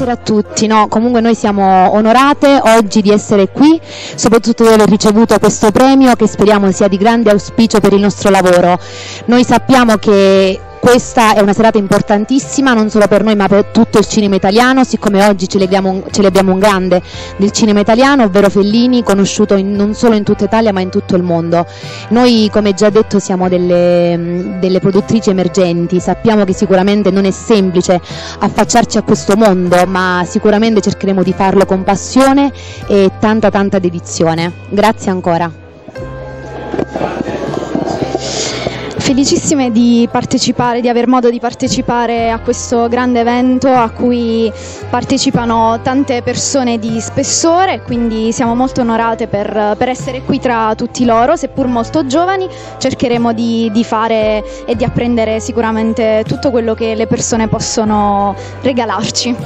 Buonasera a tutti, no, comunque noi siamo onorate oggi di essere qui, soprattutto di aver ricevuto questo premio che speriamo sia di grande auspicio per il nostro lavoro. Noi sappiamo che questa è una serata importantissima non solo per noi ma per tutto il cinema italiano, siccome oggi celebriamo un grande del cinema italiano, ovvero Fellini, conosciuto non solo in tutta Italia ma in tutto il mondo. Noi, come già detto, siamo delle produttrici emergenti, sappiamo che sicuramente non è semplice affacciarci a questo mondo, ma sicuramente cercheremo di farlo con passione e tanta dedizione. Grazie ancora. Felicissime di partecipare, di aver modo di partecipare a questo grande evento a cui partecipano tante persone di spessore, quindi siamo molto onorate per essere qui tra tutti loro, seppur molto giovani. Cercheremo di fare e di apprendere sicuramente tutto quello che le persone possono regalarci.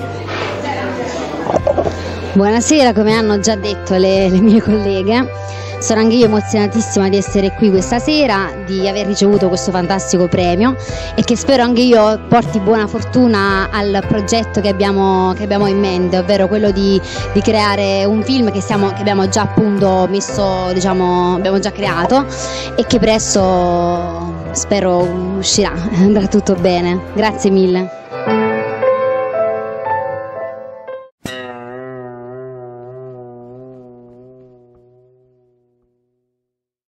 Buonasera, come hanno già detto le mie colleghe. Sono anche io emozionatissima di essere qui questa sera, di aver ricevuto questo fantastico premio e che spero anche io porti buona fortuna al progetto che abbiamo in mente, ovvero quello di creare un film che abbiamo già appunto abbiamo già creato e che presto spero uscirà, andrà tutto bene. Grazie mille.